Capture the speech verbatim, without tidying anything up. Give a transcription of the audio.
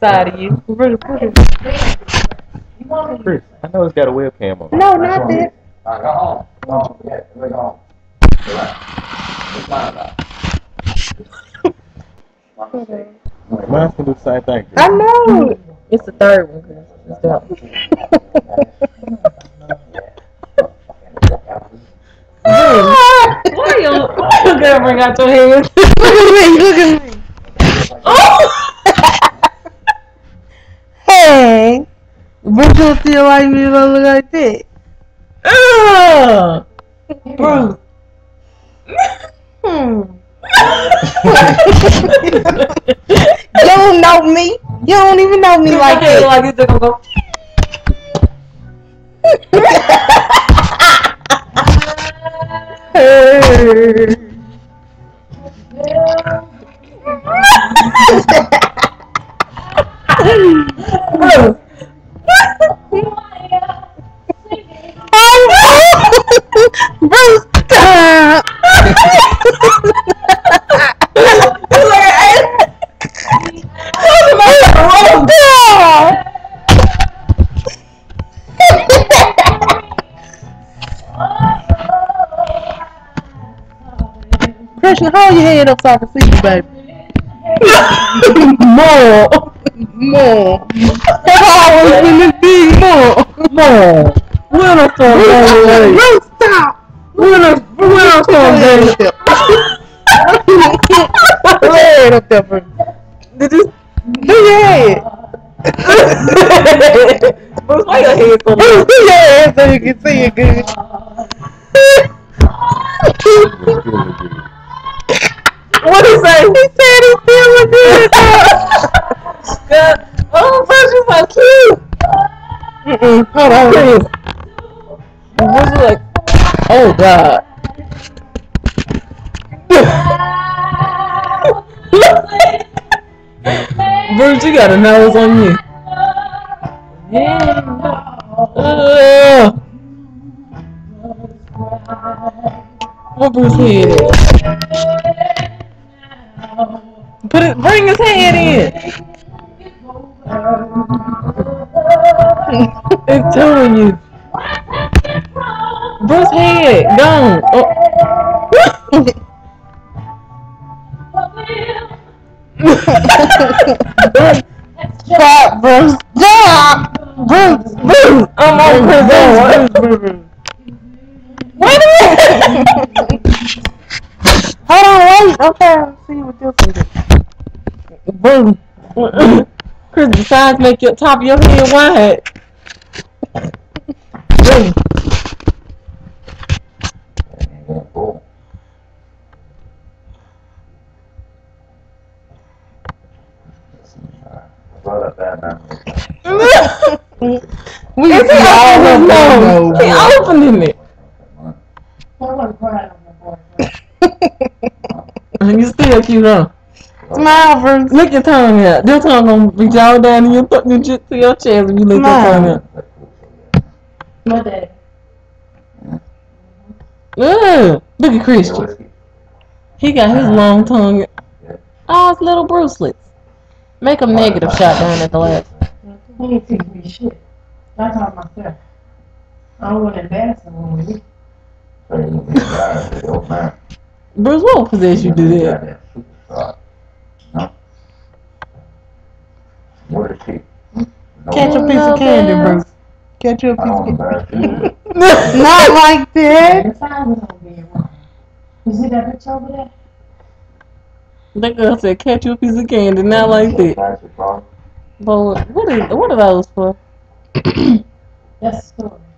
side of you. Really put it. Chris, I know it's got a webcam on. No, not that. Alright, go home. Go home. Yeah, go home. It's mine now. Mine's gonna do the same thing. I know. It's the third one, Chris. It's that one. Why you you gotta bring out your hands? Look at me, look at me. Oh! Hey! But you feel like me don't look like that. Ugh! Bruce. Hmm. You don't know me. You don't even know me like that. Like this, gonna go. Hey. Bruce. Bruce, stop. Christian, hold your head up so I can see you, baby. More. More. Always in this big more. More. When I start going away. No, stop. When I, when I start going away. Put your head up there, bro. Did you? Do your head. Bruce, why your head so low? Bruce, do your head so you can see it good. What did he say? He said he's feeling good. God. Oh, Bruce, you're so cute. Mm-mm. Hold on, please. Bruce is like, oh, God. Bruce, you got a nose on you. Yeah. Uh, what Bruce head is? Put it, bring his head in. It's telling you. Bruce head gone. Oh. Stop, Bruce. Stop, Bruce. Bruce. I'm on Bruce. Wait a minute. Hold on, wait. Okay, let's see what this is. Bruce. Chris, the sides make your top of your head wide. Bruce. We is he opening his nose? He opening it. You still cute, huh? Smile, Bruce. Lick your tongue out. Your tongue gonna be all down in your, th your, to your chest when you lick your tongue out. My daddy. Ugh. Look at Christian. He got his long tongue. Oh, it's little Brucelets. Make a negative shot down at the left. He ain't teaching me shit. That's all myself. I don't want to embarrass him when we. Bruce, what possess you to do that? Catch a piece of candy, Bruce. Catch you a piece of candy. Not like that. You see that picture over there? That girl said, catch you a piece of candy. Not like that. But what is what are those for? That's the story.